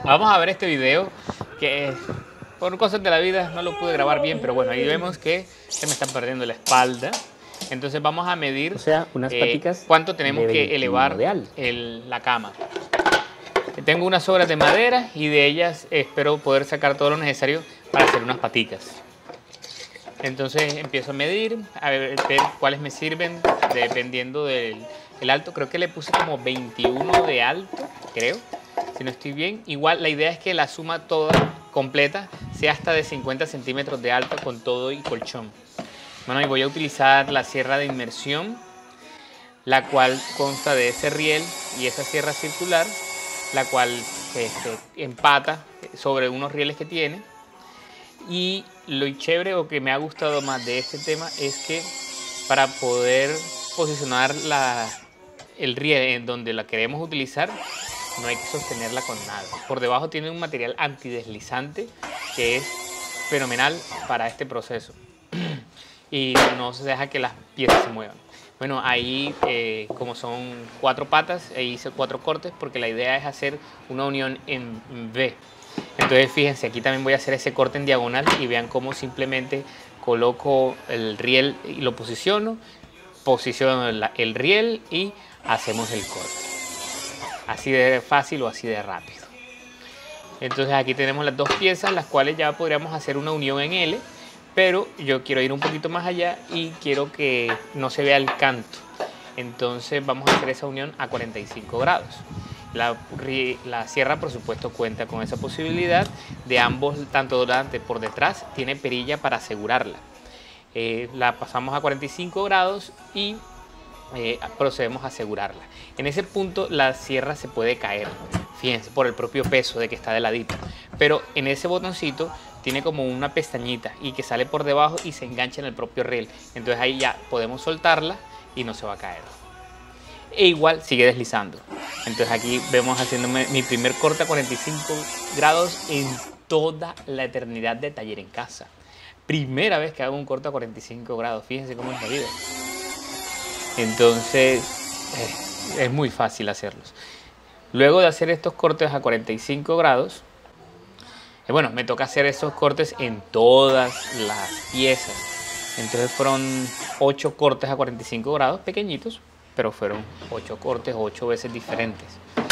Vamos a ver este video que por cosas de la vida no lo pude grabar bien, pero bueno, ahí vemos que se me está perdiendo la espalda. Entonces vamos a medir O sea, unas paticas cuánto tenemos de que 21 elevar de alto. la cama. Tengo unas sobras de madera y de ellas espero poder sacar todo lo necesario para hacer unas paticas. Entonces empiezo a medir, a ver cuáles me sirven dependiendo del alto. Creo que le puse como 21 de alto, creo, si no estoy bien. Igual la idea es que la suma toda completa sea hasta de 50 centímetros de alto con todo y colchón. Bueno, y voy a utilizar la sierra de inmersión, la cual consta de ese riel y esa sierra circular, la cual empata sobre unos rieles que tiene. Y lo chévere o que me ha gustado más de este tema es que para poder posicionar el riel en donde la queremos utilizar, no hay que sostenerla con nada. Por debajo tiene un material antideslizante que es fenomenal para este proceso y no se deja que las piezas se muevan. Bueno, ahí como son 4 patas, ahí hice 4 cortes porque la idea es hacer una unión en V. Entonces fíjense, aquí también voy a hacer ese corte en diagonal y vean cómo simplemente coloco el riel y lo posiciono el riel y hacemos el corte. Así de fácil o así de rápido. Entonces aquí tenemos las dos piezas, las cuales ya podríamos hacer una unión en L, pero yo quiero ir un poquito más allá y quiero que no se vea el canto. Entonces vamos a hacer esa unión a 45 grados. La sierra, por supuesto, cuenta con esa posibilidad de ambos, tanto delante por detrás, tiene perilla para asegurarla. La pasamos a 45 grados y procedemos a asegurarla. En ese punto la sierra se puede caer, fíjense, por el propio peso de que está de ladito. Pero en ese botoncito tiene como una pestañita y que sale por debajo y se engancha en el propio riel. Entonces ahí ya podemos soltarla y no se va a caer. E igual sigue deslizando. Entonces aquí vemos haciéndome mi primer corte a 45 grados en toda la eternidad de taller en casa. Primera vez que hago un corte a 45 grados, fíjense cómo es la vida. Entonces es muy fácil hacerlos. Luego de hacer estos cortes a 45 grados, bueno, me toca hacer esos cortes en todas las piezas. Entonces fueron 8 cortes a 45 grados, pequeñitos, pero fueron 8 cortes, 8 veces diferentes.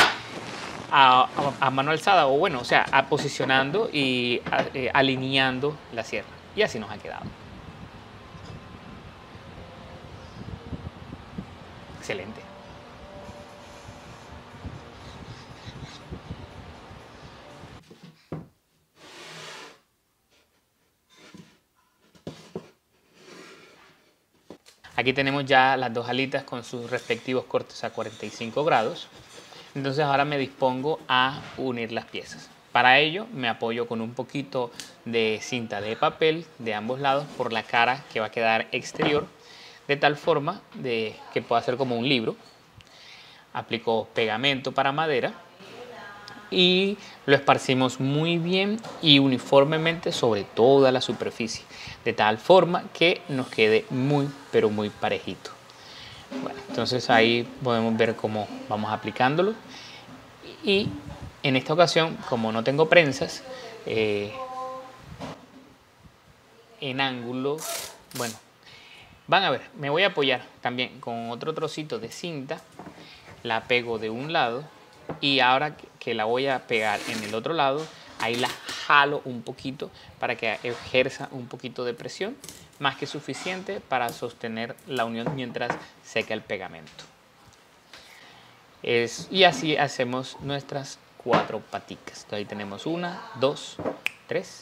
A mano alzada, o bueno, o sea, posicionando y alineando la sierra. Y así nos ha quedado. Excelente. Aquí tenemos ya las dos alitas con sus respectivos cortes a 45 grados. Entonces ahora me dispongo a unir las piezas. Para ello me apoyo con un poquito de cinta de papel de ambos lados por la cara que va a quedar exterior, de tal forma que pueda ser como un libro. Aplico pegamento para madera y lo esparcimos muy bien y uniformemente sobre toda la superficie, de tal forma que nos quede muy pero muy parejito. Bueno, entonces ahí podemos ver cómo vamos aplicándolo y en esta ocasión, como no tengo prensas en ángulo, bueno, van a ver, me voy a apoyar también con otro trocito de cinta, la pego de un lado y ahora que la voy a pegar en el otro lado, ahí la jalo un poquito para que ejerza un poquito de presión, más que suficiente para sostener la unión mientras seca el pegamento. Y así hacemos nuestras 4 paticas. Entonces ahí tenemos 1, 2, 3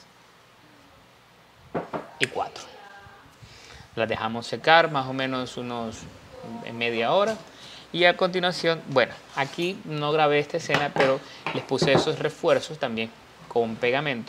y 4. Las dejamos secar más o menos unos media hora. Y a continuación, bueno, aquí no grabé esta escena, pero les puse esos refuerzos también con pegamento.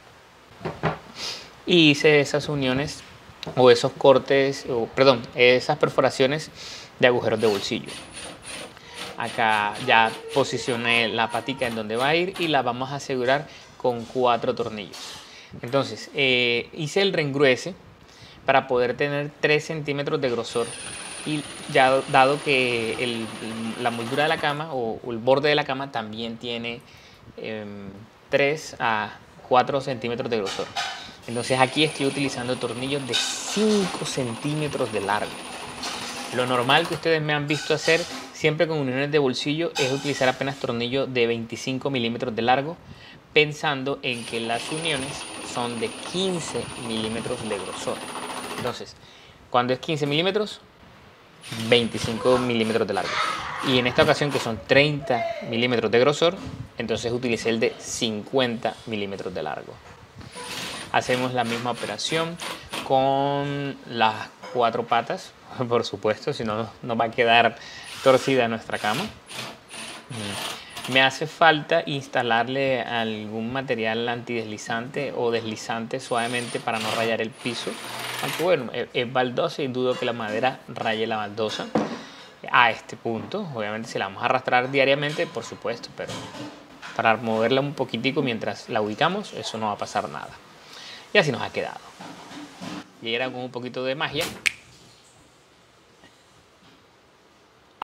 Y hice esas uniones o esos cortes, esas perforaciones de agujeros de bolsillo. Acá ya posicioné la patica en donde va a ir y la vamos a asegurar con 4 tornillos. Entonces, hice el reengruese para poder tener 3 centímetros de grosor. Y ya dado que la moldura de la cama o el borde de la cama también tiene 3 a 4 centímetros de grosor. Entonces aquí estoy utilizando tornillos de 5 centímetros de largo. Lo normal que ustedes me han visto hacer siempre con uniones de bolsillo es utilizar apenas tornillos de 25 milímetros de largo, pensando en que las uniones son de 15 milímetros de grosor. Entonces, cuando es 15 milímetros, 25 milímetros de largo. Y en esta ocasión, que son 30 milímetros de grosor, entonces utilicé el de 50 milímetros de largo. Hacemos la misma operación con las 4 patas, por supuesto, si no nos va a quedar torcida nuestra cama. Me hace falta instalarle algún material antideslizante o deslizante suavemente para no rayar el piso. Aunque bueno, es baldosa y dudo que la madera raye la baldosa a este punto. Obviamente si la vamos a arrastrar diariamente, por supuesto, pero para moverla un poquitico mientras la ubicamos, eso no va a pasar nada. Y así nos ha quedado. Y ahora con un poquito de magia